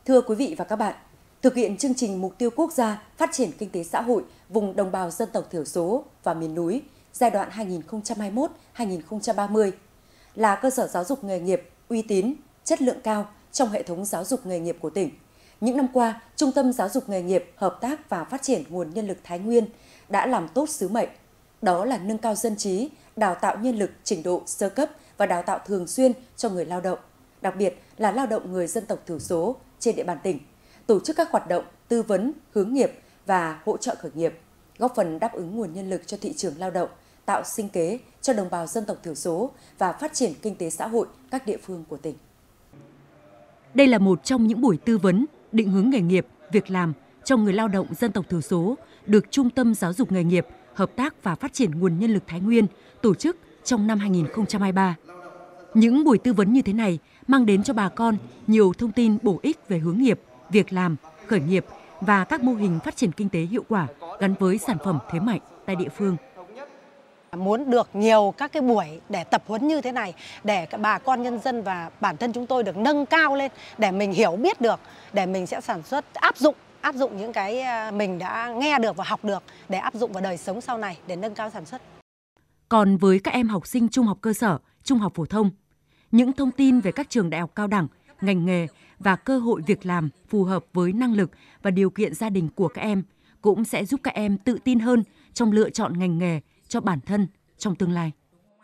Thưa quý vị và các bạn, thực hiện chương trình mục tiêu quốc gia phát triển kinh tế xã hội vùng đồng bào dân tộc thiểu số và miền núi giai đoạn 2021-2030 là cơ sở giáo dục nghề nghiệp uy tín, chất lượng cao trong hệ thống giáo dục nghề nghiệp của tỉnh. Những năm qua, Trung tâm Giáo dục Nghề nghiệp, Hợp tác và Phát triển nguồn nhân lực Thái Nguyên đã làm tốt sứ mệnh, đó là nâng cao dân trí, đào tạo nhân lực trình độ sơ cấp và đào tạo thường xuyên cho người lao động, đặc biệt là lao động người dân tộc thiểu số trên địa bàn tỉnh, tổ chức các hoạt động tư vấn, hướng nghiệp và hỗ trợ khởi nghiệp, góp phần đáp ứng nguồn nhân lực cho thị trường lao động, tạo sinh kế cho đồng bào dân tộc thiểu số và phát triển kinh tế xã hội các địa phương của tỉnh. Đây là một trong những buổi tư vấn, định hướng nghề nghiệp, việc làm cho người lao động dân tộc thiểu số được Trung tâm Giáo dục Nghề nghiệp, Hợp tác và Phát triển nguồn nhân lực Thái Nguyên tổ chức trong năm 2023. Những buổi tư vấn như thế này mang đến cho bà con nhiều thông tin bổ ích về hướng nghiệp, việc làm, khởi nghiệp và các mô hình phát triển kinh tế hiệu quả gắn với sản phẩm thế mạnh tại địa phương. Muốn được nhiều các cái buổi để tập huấn như thế này để các bà con nhân dân và bản thân chúng tôi được nâng cao lên để mình hiểu biết được, để mình sẽ sản xuất áp dụng những cái mình đã nghe được và học được để áp dụng vào đời sống sau này để nâng cao sản xuất. Còn với các em học sinh trung học cơ sở, trung học phổ thông, những thông tin về các trường đại học cao đẳng, ngành nghề và cơ hội việc làm phù hợp với năng lực và điều kiện gia đình của các em cũng sẽ giúp các em tự tin hơn trong lựa chọn ngành nghề cho bản thân trong tương lai.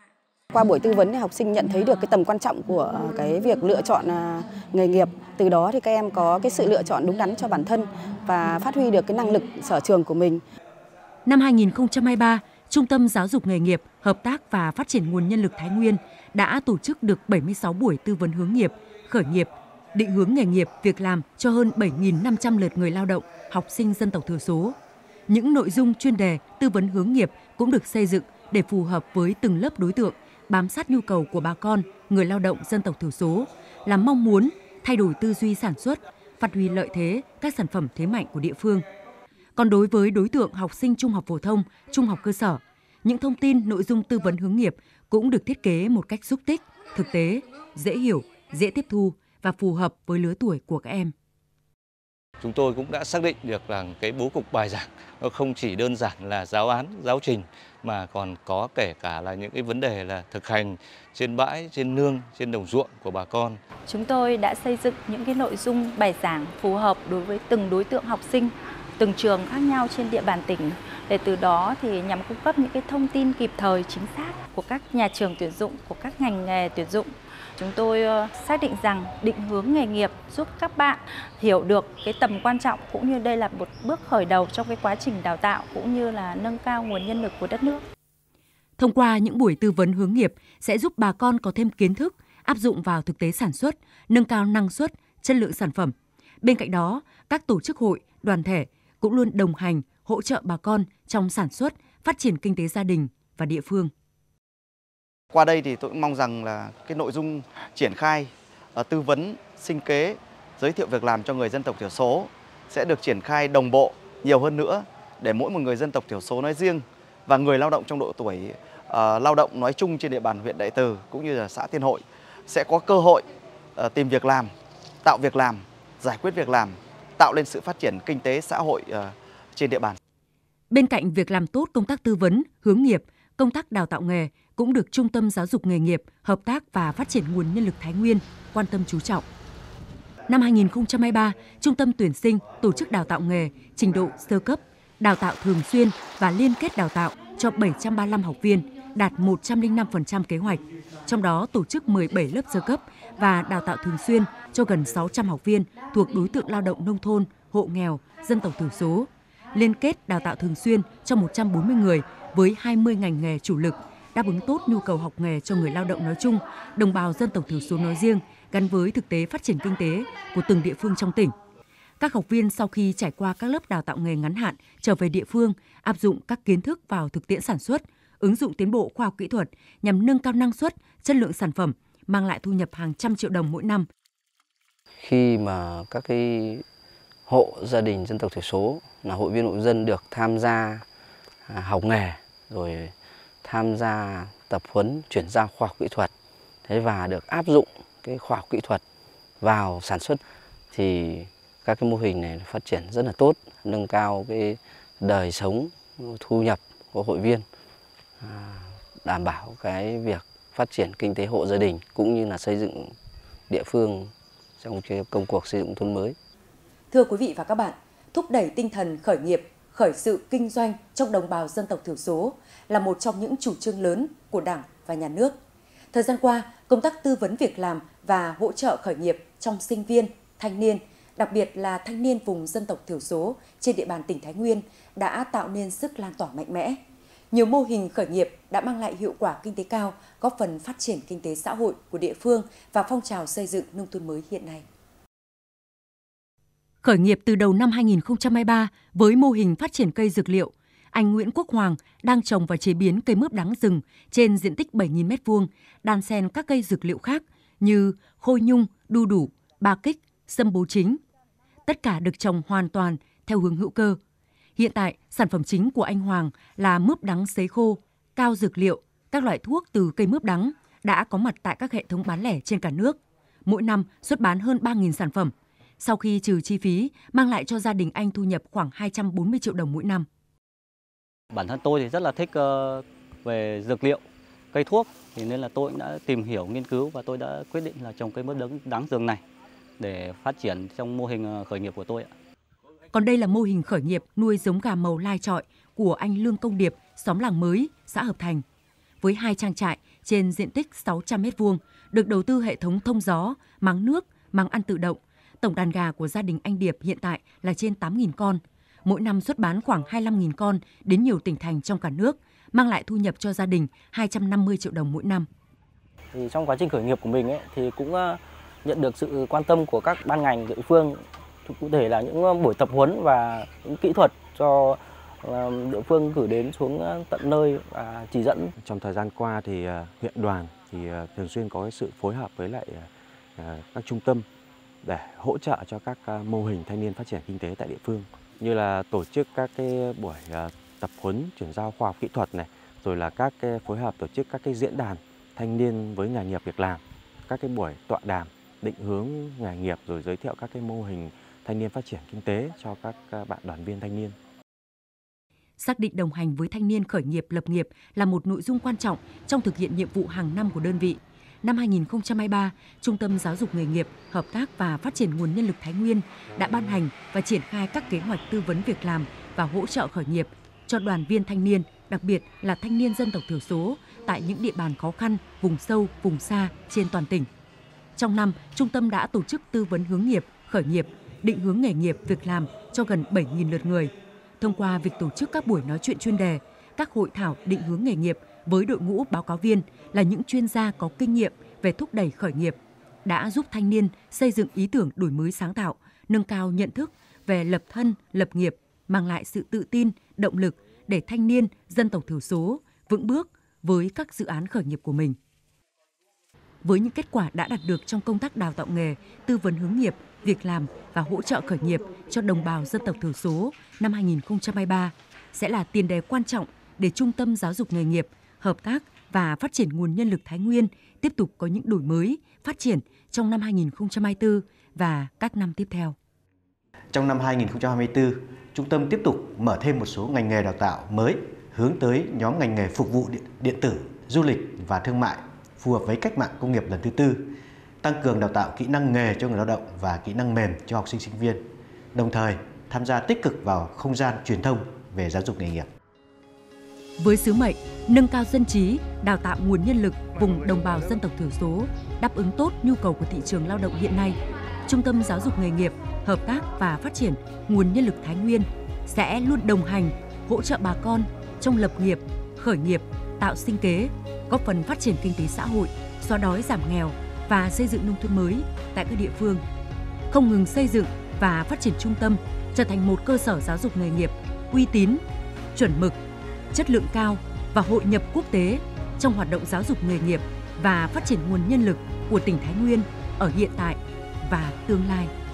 Qua buổi tư vấn thì học sinh nhận thấy được cái tầm quan trọng của cái việc lựa chọn nghề nghiệp. Từ đó thì các em có cái sự lựa chọn đúng đắn cho bản thân và phát huy được cái năng lực sở trường của mình. Năm 2023, Trung tâm Giáo dục Nghề nghiệp, Hợp tác và Phát triển nguồn nhân lực Thái Nguyên đã tổ chức được 76 buổi tư vấn hướng nghiệp, khởi nghiệp, định hướng nghề nghiệp, việc làm cho hơn 7.500 lượt người lao động, học sinh dân tộc thiểu số. Những nội dung chuyên đề tư vấn hướng nghiệp cũng được xây dựng để phù hợp với từng lớp đối tượng, bám sát nhu cầu của bà con, người lao động dân tộc thiểu số, là mong muốn thay đổi tư duy sản xuất, phát huy lợi thế các sản phẩm thế mạnh của địa phương. Còn đối với đối tượng học sinh trung học phổ thông, trung học cơ sở, những thông tin nội dung tư vấn hướng nghiệp cũng được thiết kế một cách xúc tích, thực tế, dễ hiểu, dễ tiếp thu và phù hợp với lứa tuổi của các em. Chúng tôi cũng đã xác định được rằng cái bố cục bài giảng nó không chỉ đơn giản là giáo án, giáo trình mà còn có kể cả là những cái vấn đề là thực hành trên bãi, trên nương, trên đồng ruộng của bà con. Chúng tôi đã xây dựng những cái nội dung bài giảng phù hợp đối với từng đối tượng học sinh, từng trường khác nhau trên địa bàn tỉnh, để từ đó thì nhằm cung cấp những cái thông tin kịp thời, chính xác của các nhà trường tuyển dụng, của các ngành nghề tuyển dụng. Chúng tôi xác định rằng định hướng nghề nghiệp giúp các bạn hiểu được cái tầm quan trọng, cũng như đây là một bước khởi đầu trong cái quá trình đào tạo cũng như là nâng cao nguồn nhân lực của đất nước. Thông qua những buổi tư vấn hướng nghiệp sẽ giúp bà con có thêm kiến thức, áp dụng vào thực tế sản xuất, nâng cao năng suất, chất lượng sản phẩm. Bên cạnh đó, các tổ chức hội, đoàn thể cũng luôn đồng hành, hỗ trợ bà con trong sản xuất, phát triển kinh tế gia đình và địa phương. Qua đây thì tôi cũng mong rằng là cái nội dung triển khai tư vấn, sinh kế, giới thiệu việc làm cho người dân tộc thiểu số sẽ được triển khai đồng bộ nhiều hơn nữa để mỗi một người dân tộc thiểu số nói riêng và người lao động trong độ tuổi lao động nói chung trên địa bàn huyện Đại Từ cũng như là xã Tiên Hội sẽ có cơ hội tìm việc làm, tạo việc làm, giải quyết việc làm, tạo lên sự phát triển kinh tế xã hội trên địa bàn. Bên cạnh việc làm tốt công tác tư vấn, hướng nghiệp, công tác đào tạo nghề cũng được Trung tâm Giáo dục Nghề nghiệp, Hợp tác và Phát triển nguồn nhân lực Thái Nguyên quan tâm chú trọng. Năm 2023, Trung tâm tuyển sinh tổ chức đào tạo nghề, trình độ sơ cấp, đào tạo thường xuyên và liên kết đào tạo cho 735 học viên, đạt 105% kế hoạch. Trong đó tổ chức 17 lớp sơ cấp và đào tạo thường xuyên cho gần 600 học viên thuộc đối tượng lao động nông thôn, hộ nghèo, dân tộc thiểu số. Liên kết đào tạo thường xuyên cho 140 người với 20 ngành nghề chủ lực, đáp ứng tốt nhu cầu học nghề cho người lao động nói chung, đồng bào dân tộc thiểu số nói riêng, gắn với thực tế phát triển kinh tế của từng địa phương trong tỉnh. Các học viên sau khi trải qua các lớp đào tạo nghề ngắn hạn trở về địa phương, áp dụng các kiến thức vào thực tiễn sản xuất, ứng dụng tiến bộ khoa học kỹ thuật nhằm nâng cao năng suất, chất lượng sản phẩm, mang lại thu nhập hàng trăm triệu đồng mỗi năm. Khi mà các cái hộ gia đình dân tộc thiểu số là hội viên hội dân được tham gia học nghề, rồi tham gia tập huấn chuyển giao khoa học kỹ thuật, và được áp dụng cái khoa học kỹ thuật vào sản xuất, thì các cái mô hình này phát triển rất là tốt, nâng cao cái đời sống, thu nhập của hội viên, đảm bảo cái việc phát triển kinh tế hộ gia đình cũng như là xây dựng địa phương trong cái công cuộc xây dựng thôn mới. Thưa quý vị và các bạn, thúc đẩy tinh thần khởi nghiệp, khởi sự kinh doanh trong đồng bào dân tộc thiểu số là một trong những chủ trương lớn của Đảng và Nhà nước. Thời gian qua, công tác tư vấn việc làm và hỗ trợ khởi nghiệp trong sinh viên, thanh niên, đặc biệt là thanh niên vùng dân tộc thiểu số trên địa bàn tỉnh Thái Nguyên đã tạo nên sức lan tỏa mạnh mẽ. Nhiều mô hình khởi nghiệp đã mang lại hiệu quả kinh tế cao, góp phần phát triển kinh tế xã hội của địa phương và phong trào xây dựng nông thôn mới hiện nay. Khởi nghiệp từ đầu năm 2023 với mô hình phát triển cây dược liệu, anh Nguyễn Quốc Hoàng đang trồng và chế biến cây mướp đắng rừng trên diện tích 7.000 m2, đan xen các cây dược liệu khác như khôi nhung, đu đủ, ba kích, sâm bố chính. Tất cả được trồng hoàn toàn theo hướng hữu cơ. Hiện tại, sản phẩm chính của anh Hoàng là mướp đắng sấy khô, cao dược liệu, các loại thuốc từ cây mướp đắng đã có mặt tại các hệ thống bán lẻ trên cả nước. Mỗi năm xuất bán hơn 3.000 sản phẩm. Sau khi trừ chi phí, mang lại cho gia đình anh thu nhập khoảng 240 triệu đồng mỗi năm. Bản thân tôi thì rất là thích về dược liệu, cây thuốc, thì nên là tôi đã tìm hiểu, nghiên cứu và tôi đã quyết định là trồng cây mướp đắng rừng này để phát triển trong mô hình khởi nghiệp của tôi. Còn đây là mô hình khởi nghiệp nuôi giống gà màu lai chọi của anh Lương Công Điệp, xóm Làng Mới, xã Hợp Thành. Với 2 trang trại trên diện tích 600 m2, được đầu tư hệ thống thông gió, máng nước, máng ăn tự động. Tổng đàn gà của gia đình anh Điệp hiện tại là trên 8.000 con. Mỗi năm xuất bán khoảng 25.000 con đến nhiều tỉnh thành trong cả nước, mang lại thu nhập cho gia đình 250 triệu đồng mỗi năm. Thì trong quá trình khởi nghiệp của mình thì cũng nhận được sự quan tâm của các ban ngành địa phương, cụ thể là những buổi tập huấn và những kỹ thuật cho địa phương gửi đến xuống tận nơi và chỉ dẫn. Trong thời gian qua thì huyện đoàn thì thường xuyên có sự phối hợp với lại các trung tâm để hỗ trợ cho các mô hình thanh niên phát triển kinh tế tại địa phương, như là tổ chức các cái buổi tập huấn chuyển giao khoa học kỹ thuật này, rồi là các cái phối hợp tổ chức các cái diễn đàn thanh niên với nghề nghiệp việc làm, các cái buổi tọa đàm định hướng nghề nghiệp, rồi giới thiệu các cái mô hình thanh niên phát triển kinh tế cho các bạn đoàn viên thanh niên. Xác định đồng hành với thanh niên khởi nghiệp lập nghiệp là một nội dung quan trọng trong thực hiện nhiệm vụ hàng năm của đơn vị. Năm 2023, Trung tâm Giáo dục Nghề nghiệp, Hợp tác và Phát triển nguồn nhân lực Thái Nguyên đã ban hành và triển khai các kế hoạch tư vấn việc làm và hỗ trợ khởi nghiệp cho đoàn viên thanh niên, đặc biệt là thanh niên dân tộc thiểu số tại những địa bàn khó khăn, vùng sâu, vùng xa trên toàn tỉnh. Trong năm, Trung tâm đã tổ chức tư vấn hướng nghiệp, khởi nghiệp, định hướng nghề nghiệp, việc làm cho gần 7.000 lượt người. Thông qua việc tổ chức các buổi nói chuyện chuyên đề, các hội thảo định hướng nghề nghiệp với đội ngũ báo cáo viên là những chuyên gia có kinh nghiệm về thúc đẩy khởi nghiệp, đã giúp thanh niên xây dựng ý tưởng đổi mới sáng tạo, nâng cao nhận thức về lập thân, lập nghiệp, mang lại sự tự tin, động lực để thanh niên dân tộc thiểu số vững bước với các dự án khởi nghiệp của mình. Với những kết quả đã đạt được trong công tác đào tạo nghề, tư vấn hướng nghiệp, việc làm và hỗ trợ khởi nghiệp cho đồng bào dân tộc thiểu số năm 2023 sẽ là tiền đề quan trọng để Trung tâm Giáo dục Nghề nghiệp, Hợp tác và Phát triển nguồn nhân lực Thái Nguyên tiếp tục có những đổi mới, phát triển trong năm 2024 và các năm tiếp theo. Trong năm 2024, Trung tâm tiếp tục mở thêm một số ngành nghề đào tạo mới hướng tới nhóm ngành nghề phục vụ điện tử, du lịch và thương mại phù hợp với cách mạng công nghiệp lần thứ tư, tăng cường đào tạo kỹ năng nghề cho người lao động và kỹ năng mềm cho học sinh sinh viên, đồng thời tham gia tích cực vào không gian truyền thông về giáo dục nghề nghiệp. Với sứ mệnh nâng cao dân trí, đào tạo nguồn nhân lực vùng đồng bào dân tộc thiểu số, đáp ứng tốt nhu cầu của thị trường lao động hiện nay, Trung tâm Giáo dục Nghề nghiệp, Hợp tác và Phát triển nguồn nhân lực Thái Nguyên sẽ luôn đồng hành, hỗ trợ bà con trong lập nghiệp, khởi nghiệp, tạo sinh kế, góp phần phát triển kinh tế xã hội, xóa đói giảm nghèo và xây dựng nông thôn mới tại các địa phương. Không ngừng xây dựng và phát triển trung tâm trở thành một cơ sở giáo dục nghề nghiệp uy tín, chuẩn mực, chất lượng cao và hội nhập quốc tế trong hoạt động giáo dục nghề nghiệp và phát triển nguồn nhân lực của tỉnh Thái Nguyên ở hiện tại và tương lai.